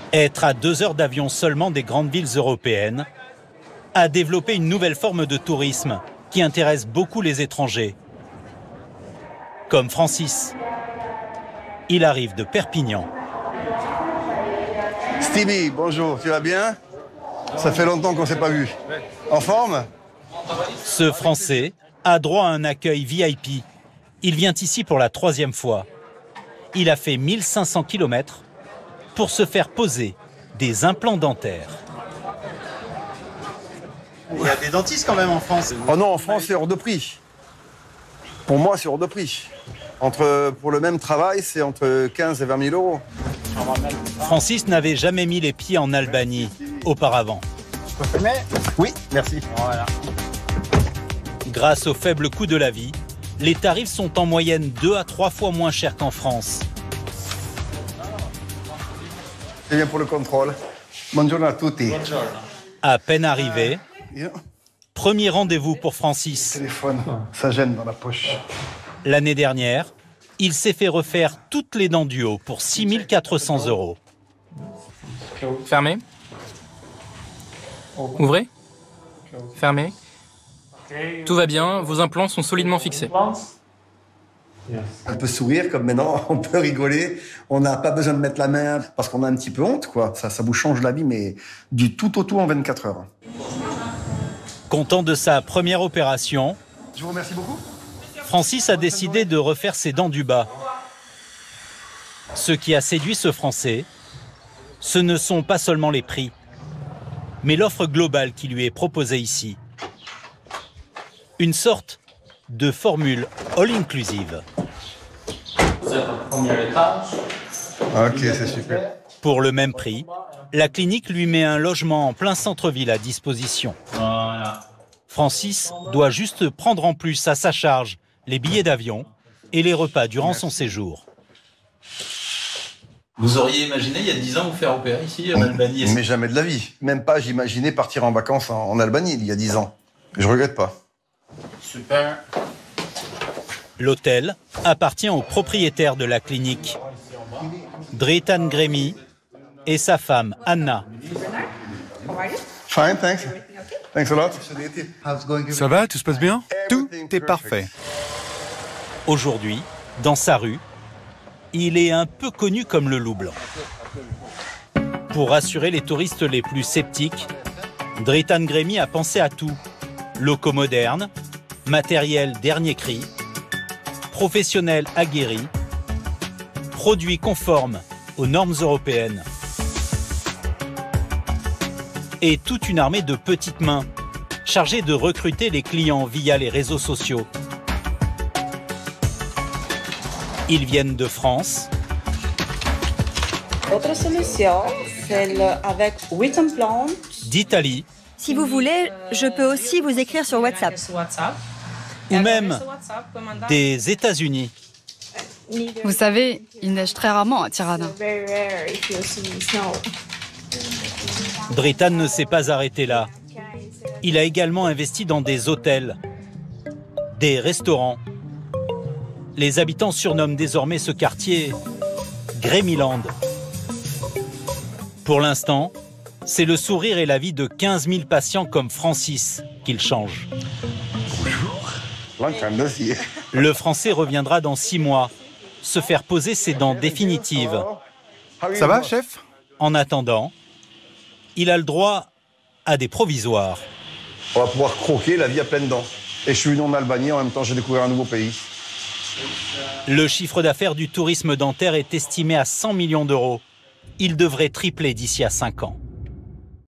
Être à 2 heures d'avion seulement des grandes villes européennes a développé une nouvelle forme de tourisme qui intéresse beaucoup les étrangers. Comme Francis. Il arrive de Perpignan. Stevie, bonjour, tu vas bien? Ça fait longtemps qu'on ne s'est pas vu. En forme? Ce Français a droit à un accueil VIP. Il vient ici pour la 3e fois. Il a fait 1500 km pour se faire poser des implants dentaires. Il y a des dentistes quand même en France. Oh non, en France, c'est hors de prix. Pour moi, c'est hors de prix. Pour le même travail, c'est entre 15 et 20 000 euros. Francis n'avait jamais mis les pieds en Albanie auparavant. Oui, merci. Voilà. Grâce au faible coût de la vie, les tarifs sont en moyenne 2 à 3 fois moins chers qu'en France. C'est bien pour le contrôle. Buongiorno a tutti. À peine arrivé, Bien. premier rendez-vous pour Francis. Téléphone, ça gêne dans la poche. L'année dernière, il s'est fait refaire toutes les dents du haut pour 6 400 €. Fermez. Ouvrez. Fermez. Tout va bien, vos implants sont solidement fixés. On peut sourire comme maintenant, on peut rigoler. On n'a pas besoin de mettre la main parce qu'on a un petit peu honte, quoi. Ça vous change la vie, mais du tout au tout en 24 heures. Content de sa première opération, Je vous remercie beaucoup. Francis a décidé de refaire ses dents du bas. Ce qui a séduit ce Français, ce ne sont pas seulement les prix, mais l'offre globale qui lui est proposée ici. Une sorte de formule all-inclusive. Ok, c'est super. Pour le même prix, la clinique lui met un logement en plein centre-ville à disposition. Voilà. Francis doit juste prendre en plus à sa charge les billets d'avion et les repas durant son séjour. Vous auriez imaginé il y a 10 ans vous faire opérer ici en Albanie? Mais jamais de la vie. Même pas, j'imaginais partir en vacances en Albanie il y a 10 ans. Je regrette pas. Super. L'hôtel appartient au propriétaire de la clinique, Dritan Gremi, et sa femme, Anna. Fine, thanks. Thanks a lot. Ça va, tout se passe bien? Tout est parfait. Aujourd'hui, dans sa rue, il est un peu connu comme le loup blanc. Pour rassurer les touristes les plus sceptiques, Dritan Gremi a pensé à tout. Locaux modernes, matériel dernier cri, professionnels aguerris, produits conformes aux normes européennes et toute une armée de petites mains chargées de recruter les clients via les réseaux sociaux. Ils viennent de France, Autre solution, celle avec 8 implants. d'Italie Si vous voulez, je peux aussi vous écrire sur WhatsApp. ou même des États-Unis. Vous savez, il neige très rarement à Tirana. Dritan ne s'est pas arrêté là. Il a également investi dans des hôtels, des restaurants. Les habitants surnomment désormais ce quartier Grémiland. Pour l'instant, c'est le sourire et la vie de 15 000 patients comme Francis qu'il change. Le Français reviendra dans 6 mois, se faire poser ses dents définitives. Ça va, chef? En attendant, il a le droit à des provisoires. On va pouvoir croquer la vie à pleines dents. Et je suis venu en Albanie, en même temps j'ai découvert un nouveau pays. Le chiffre d'affaires du tourisme dentaire est estimé à 100 millions d'euros. Il devrait tripler d'ici à 5 ans.